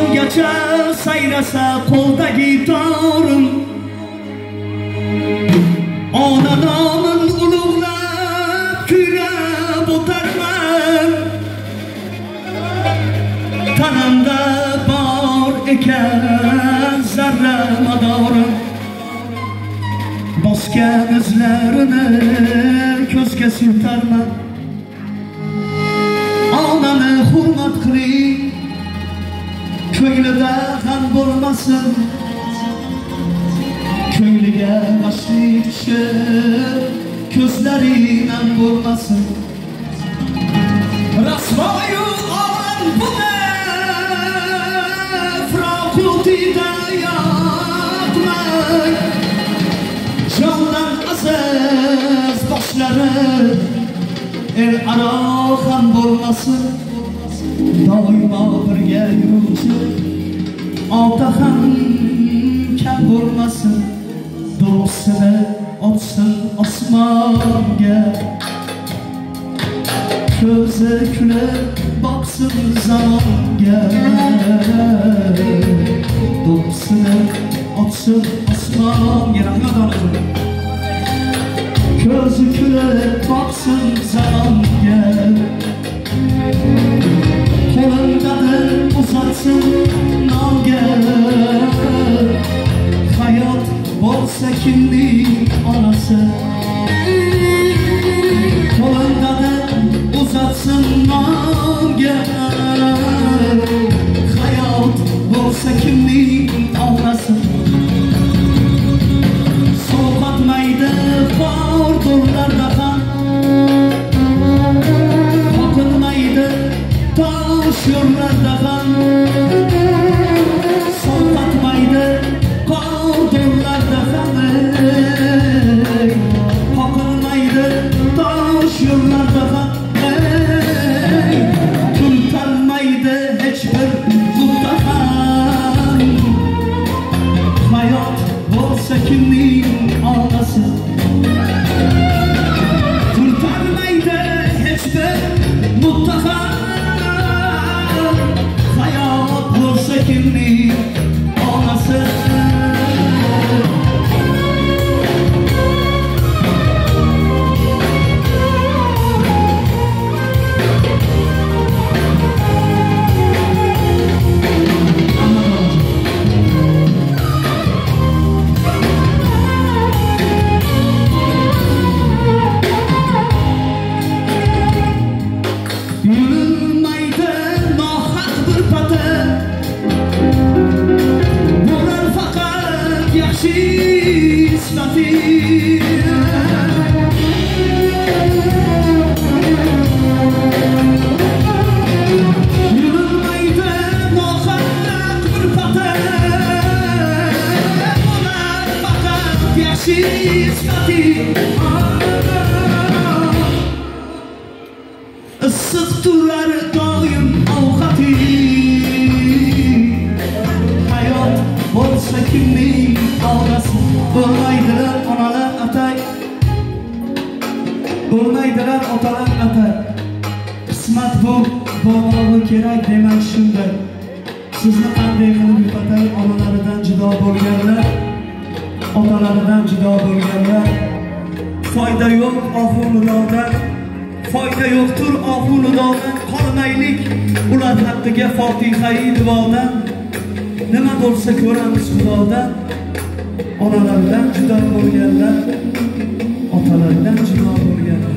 tonggacha sayrasa qo'ldagi torim, ona nomin ulug'lab kuylab o'tarman. Tanamda bor ekan zarra madorim, bosgan izlarini ko'zga surtarman. Onani hurmat qiling, ko'nglida g'am bo'lmasin, ko'ngliga g'ashlik tushib ko'zlaringdan bo'lmasin. Rasvoyu olam buni froqutida yoqmay, jondan aziz boshlari el aro ham bo'lmasin. Doimo birga yuruvchi ota ham kam bo'lmasin. Do'sini otsin osmonga, ko'zi kulib boqsin zamonga. Do'sini otsin osmonga. Rahmat onajon. Ko'zi kulib boqsin zamonga. Qo'limdadir uzatsin nonga. Hayot bo'lsa kimning onasi, qo'limdadir uzatsin nonga. Hayot bo'lsa kimning onasi. So'qatmaydi bordurlarda ham, qoqilmaydi tosh yo'llarda ham. So'qatmaydi bordurlarda ham, qoqilmaydi tosh yo'llarda ham. Kurtalmaydi hech bir g'utta ham. Hayot bo'lsa kimning onasi, kurtalmaydi hech bir muttaham. Hayot bo'lsa kimning onasi. Issiq turar doim ovqati. Hayot bo'lsa kimning onasi. Bo'lmaydilar onalar atay, bo'lmaydilar otalar atay. Qismat bu bo'lmog'i kerak demak shunday. Sizni qanday qilib yupatay? Onalaridan judo bo'lganlar, otalaridan judo bo'lganlar. Foyda yo'q ohu nidodan, foyda yo'qtur ohu nidodan. Qolmaylik ular haqqiga fotiha-i duodan. Nima bo'lsa ko'ramiz Xudodan. Onalaridan judo bo'lganlar, otalaridan judo bo'lganlar.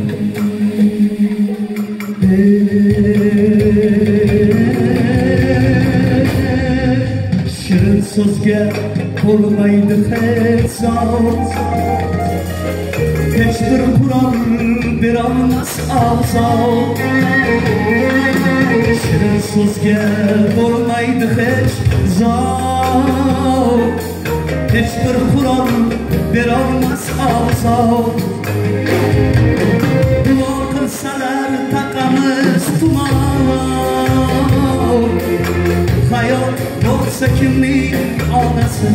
Shirin so'zga bo'lmaydi hech so'z, hech bir qurol berolmas ozod. Shirin so'zga bo'lmaydi hech zot, hech bir qurol berolmas ozod. Duo qilsalar taqamiz tumon. Hayot bo'lsa kimning onasi,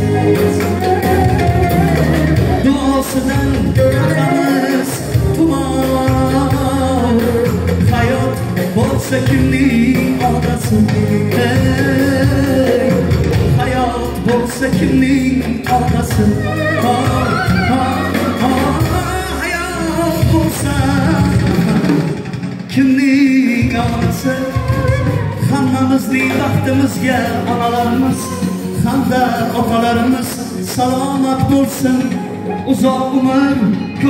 duosidan taqamiz tumon. Hayot bo'lsa kimning onasi. bo'lsa kimning otasi, hayot bo'lsa kimning onasi. Hammamizning baxtimizga onalarimiz hamda otalarimiz salomat bo'lsin, uzoq umr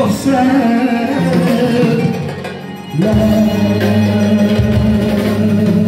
ko'rsin.